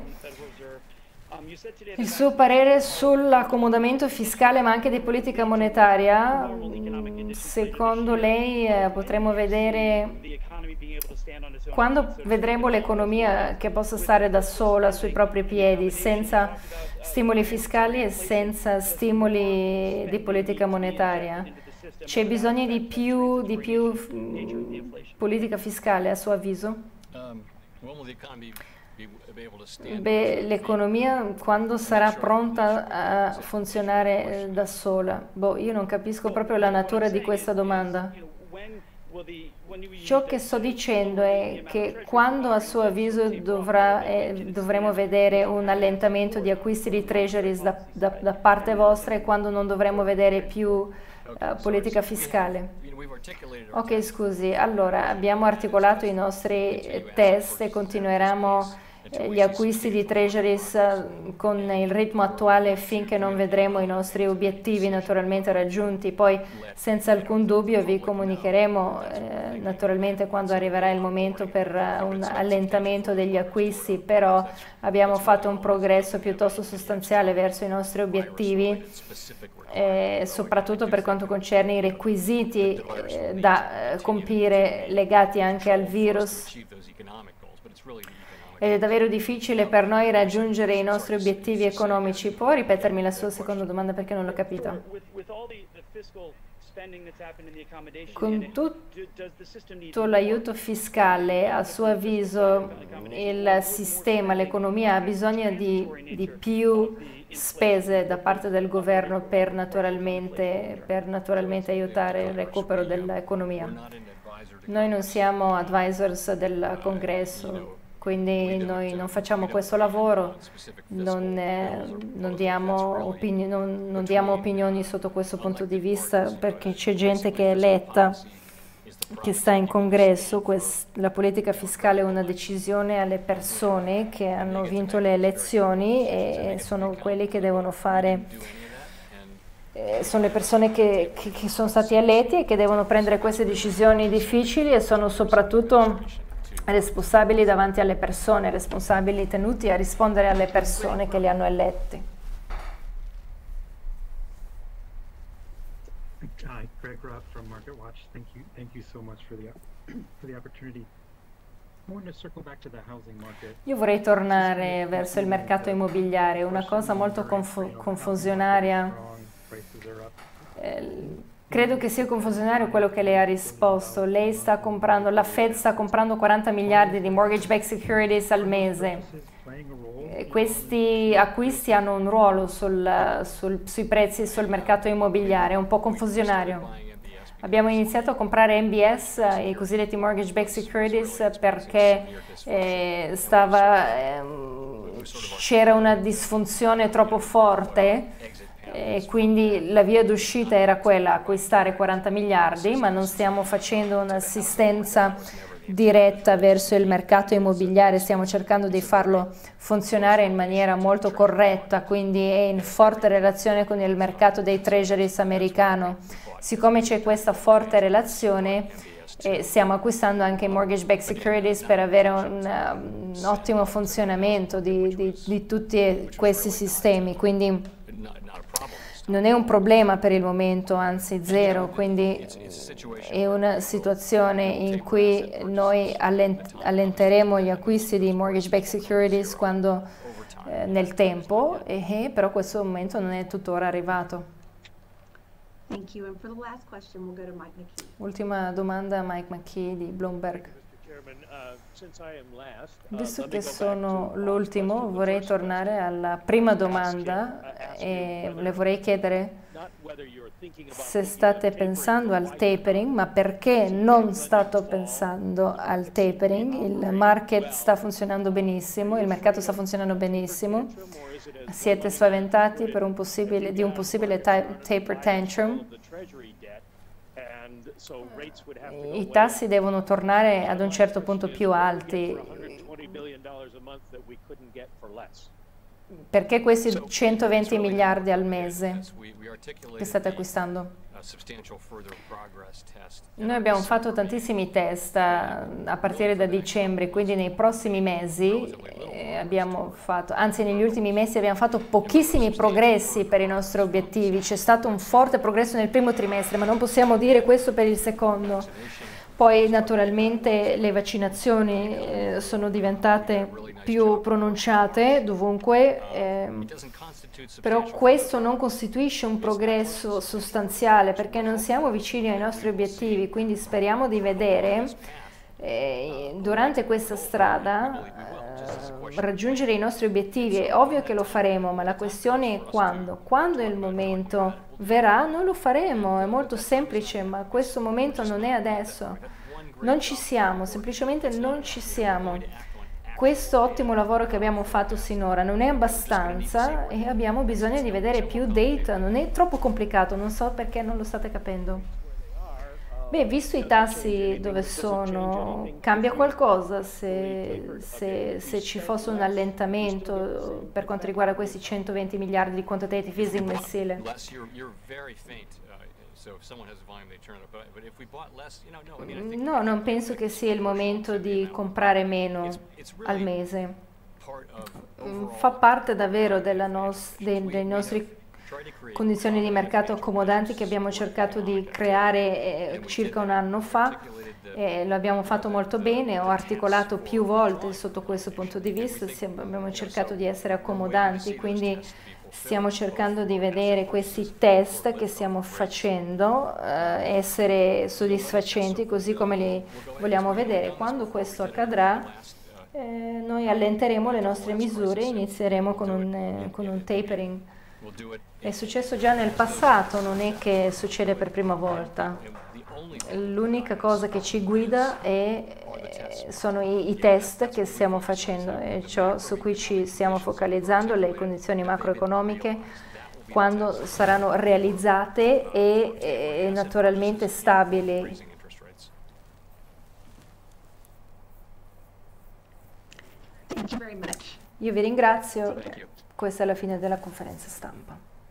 Speaker 1: il suo parere sull'accomodamento fiscale ma anche di politica monetaria. Secondo lei eh, potremo vedere, quando vedremo l'economia che possa stare da sola sui propri piedi, senza stimoli fiscali e senza stimoli di politica monetaria? C'è bisogno di più, di più mh, politica fiscale a suo avviso? Beh, l'economia quando sarà pronta a funzionare da sola? Boh, io non capisco proprio la natura di questa domanda. Ciò che sto dicendo è che quando a suo avviso dovrà, eh, dovremo vedere un allentamento di acquisti di treasuries da, da, da parte vostra e quando non dovremo vedere più uh, politica fiscale. Ok, scusi, allora abbiamo articolato i nostri test e continueremo gli acquisti di treasuries con il ritmo attuale finché non vedremo i nostri obiettivi naturalmente raggiunti. Poi senza alcun dubbio vi comunicheremo eh, naturalmente quando arriverà il momento per uh, un allentamento degli acquisti, però abbiamo fatto un progresso piuttosto sostanziale verso i nostri obiettivi, eh, soprattutto per quanto concerne i requisiti eh, da eh, compiere legati anche al virus. Ed è davvero difficile per noi raggiungere i nostri obiettivi economici. Può ripetermi la sua seconda domanda perché non l'ho capita? Con tutto l'aiuto fiscale, a suo avviso, il sistema, l'economia ha bisogno di, di più spese da parte del governo per naturalmente, per naturalmente aiutare il recupero dell'economia. Noi non siamo advisors del Congresso, quindi noi non facciamo questo lavoro, non, eh, non, diamo opini- non, non diamo opinioni sotto questo punto di vista, perché c'è gente che è eletta, che sta in Congresso. Quest- la politica fiscale è una decisione alle persone che hanno vinto le elezioni e sono quelli che devono fare, eh, sono le persone che, che, che sono stati eletti e che devono prendere queste decisioni difficili, e sono soprattutto responsabili davanti alle persone, responsabili tenuti a rispondere alle persone che li hanno eletti.
Speaker 13: Hi, Greg Rupp from MarketWatch. Thank you, thank you so much for the for the opportunity. I wanted to circle back to the housing market.
Speaker 1: Io vorrei tornare verso il mercato immobiliare, una cosa molto confu- confusionaria. Eh, Credo che sia confusionario quello che lei ha risposto. Lei sta comprando, la Fed sta comprando quaranta miliardi di mortgage-backed securities al mese. E questi acquisti hanno un ruolo sul, sul, sui prezzi sul mercato immobiliare, è un po' confusionario. Abbiamo iniziato a comprare M B S, i cosiddetti mortgage-backed securities, perché eh, stava, ehm, c'era una disfunzione troppo forte, e quindi la via d'uscita era quella, acquistare quaranta miliardi, ma non stiamo facendo un'assistenza diretta verso il mercato immobiliare, stiamo cercando di farlo funzionare in maniera molto corretta, quindi è in forte relazione con il mercato dei treasuries americano. Siccome c'è questa forte relazione, eh, stiamo acquistando anche mortgage-backed securities per avere un, un ottimo funzionamento di, di, di tutti questi sistemi, quindi non è un problema per il momento, anzi zero, quindi è una situazione in cui noi allent- allenteremo gli acquisti di mortgage-backed securities quando, eh, nel tempo, e, e però questo momento non è tuttora arrivato.
Speaker 3: Thank you. And for the last question, we'll go to Mike McKee.
Speaker 1: Ultima domanda, Mike McKee di Bloomberg. Visto che sono l'ultimo, vorrei tornare alla prima domanda e le vorrei chiedere se state pensando al tapering, ma perché non state pensando al tapering? Il market sta funzionando benissimo, il mercato sta funzionando benissimo. Siete spaventati per un possibile, di un possibile taper tantrum? I tassi devono tornare ad un certo punto più alti. Perché questi centoventi miliardi al mese che state acquistando? Noi abbiamo fatto tantissimi test a, a partire da dicembre, quindi nei prossimi mesi eh, abbiamo fatto, anzi negli ultimi mesi abbiamo fatto pochissimi progressi per i nostri obiettivi. C'è stato un forte progresso nel primo trimestre, ma non possiamo dire questo per il secondo. Poi naturalmente le vaccinazioni eh, sono diventate più pronunciate dovunque, eh, però questo non costituisce un progresso sostanziale perché non siamo vicini ai nostri obiettivi, quindi speriamo di vedere eh, durante questa strada eh, raggiungere i nostri obiettivi. È ovvio che lo faremo, ma la questione è quando. Quando il momento verrà, noi lo faremo, è molto semplice, ma questo momento non è adesso. Non ci siamo, semplicemente non ci siamo. Questo ottimo lavoro che abbiamo fatto sinora non è abbastanza e abbiamo bisogno di vedere più data. Non è troppo complicato, non so perché non lo state capendo. Beh, visto i tassi dove sono, cambia qualcosa se, se, se ci fosse un allentamento per quanto riguarda questi centoventi miliardi di quantitative easing mensile? No, non penso che sia il momento di comprare meno al mese. Fa parte davvero della nos- dei, dei nostri condizioni di mercato accomodanti che abbiamo cercato di creare eh, circa un anno fa. Eh, lo abbiamo fatto molto bene, ho articolato più volte sotto questo punto di vista, abbiamo cercato di essere accomodanti, quindi Stiamo cercando di vedere questi test che stiamo facendo eh, essere soddisfacenti così come li vogliamo vedere. Quando questo accadrà, eh, noi allenteremo le nostre misure e inizieremo con un, eh, con un tapering. È successo già nel passato, non è che succede per prima volta. L'unica cosa che ci guida è, sono i, i test che stiamo facendo e ciò su cui ci stiamo focalizzando, le condizioni macroeconomiche, quando saranno realizzate e, e naturalmente stabili.
Speaker 3: Thank you very much.
Speaker 1: Io vi ringrazio, questa è la fine della conferenza stampa.